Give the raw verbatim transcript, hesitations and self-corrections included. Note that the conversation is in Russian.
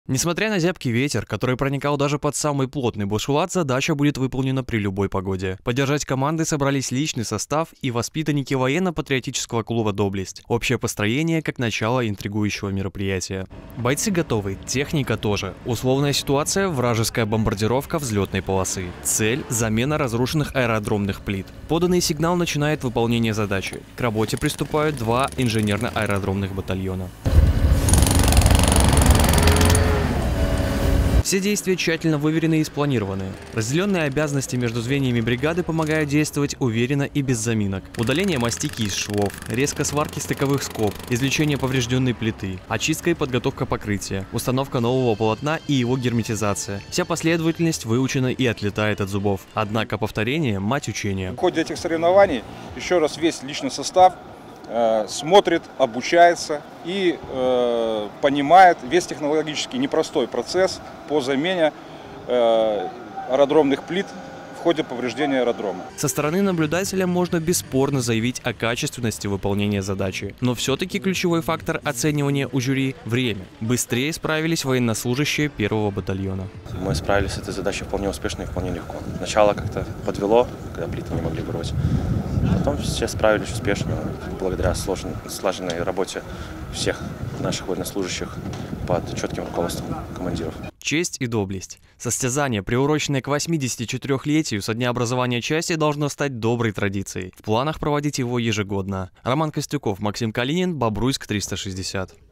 Несмотря на зябкий ветер, который проникал даже под самый плотный бушлат, задача будет выполнена при любой погоде. Поддержать команды собрались личный состав и воспитанники военно-патриотического клуба «Доблесть». Общее построение как начало интригующего мероприятия. Бойцы готовы, техника тоже. Условная ситуация – вражеская бомбардировка взлетной полосы. Цель – замена разрушенных аэродромных плит. Поданный сигнал начинает выполнение задачи. К работе приступают два инженерно-аэродромных батальона. Все действия тщательно выверены и спланированы. Разделенные обязанности между звеньями бригады помогают действовать уверенно и без заминок. Удаление мастики из швов, резка сварки стыковых скоб, извлечение поврежденной плиты, очистка и подготовка покрытия, установка нового полотна и его герметизация. Вся последовательность выучена и отлетает от зубов. Однако повторение – мать учения. В ходе этих соревнований еще раз весь личный состав смотрит, обучается и э, понимает весь технологически непростой процесс по замене э, аэродромных плит в ходе повреждения аэродрома. Со стороны наблюдателя можно бесспорно заявить о качественности выполнения задачи. Но все-таки ключевой фактор оценивания у жюри – время. Быстрее справились военнослужащие первого батальона. Мы справились с этой задачей вполне успешно и вполне легко. Начало как-то подвело, когда плиты не могли брать. Потом все справились успешно, благодаря слаженной работе всех наших военнослужащих под четким руководством командиров. Честь и доблесть. Состязание, приуроченное к восьмидесятичетырёхлетию со дня образования части, должно стать доброй традицией. В планах проводить его ежегодно. Роман Костюков, Максим Калинин, Бобруйск триста шестьдесят.